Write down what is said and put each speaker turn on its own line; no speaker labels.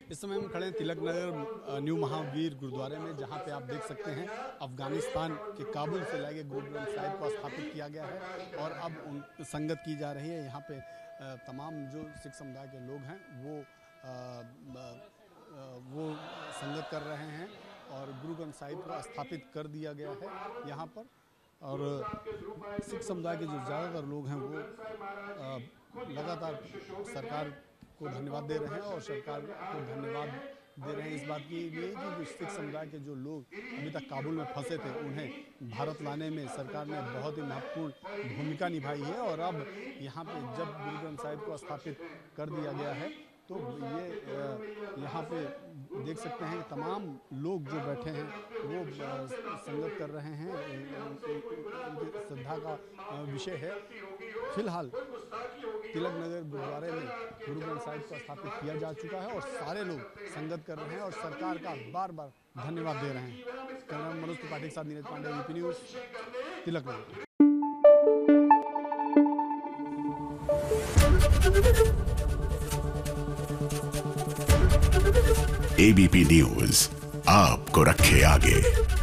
इस समय हम खड़े हैं तिलक नगर न्यू महावीर गुरुद्वारे में, जहां पे आप देख सकते हैं अफगानिस्तान के काबुल से लाए गए गुरु ग्रंथ साहिब को स्थापित किया गया है और अब उन संगत की जा रही है। यहाँ पे तमाम जो सिख समुदाय के लोग हैं वो संगत कर रहे हैं और गुरु ग्रंथ साहिब को स्थापित कर दिया गया है यहाँ पर। और सिख समुदाय के जो ज़्यादातर लोग हैं वो लगातार सरकार को धन्यवाद दे रहे हैं और सरकार को धन्यवाद दे रहे हैं इस बात के लिए कि जो सिख समुदाय के जो लोग अभी तक काबुल में फंसे थे उन्हें भारत लाने में सरकार ने बहुत ही महत्वपूर्ण भूमिका निभाई है। और अब यहाँ पे जब गुरु ग्रंथ साहिब को स्थापित कर दिया गया है तो ये यहाँ पे देख सकते हैं कि तमाम लोग जो बैठे हैं वो संगत कर रहे हैं। उनकी श्रद्धा का विषय है। फिलहाल तिलक नगर गुरुद्वारे में गुरु ग्रंथ साहिब को स्थापित किया जा चुका है और सारे लोग संगत कर रहे हैं और सरकार का बार बार धन्यवाद दे रहे हैं। कैमरा मनोज त्रिपाठी के साथ Neeraj Pandey, VP news, Tilak Nagar.
ABP news आपको रखे आगे।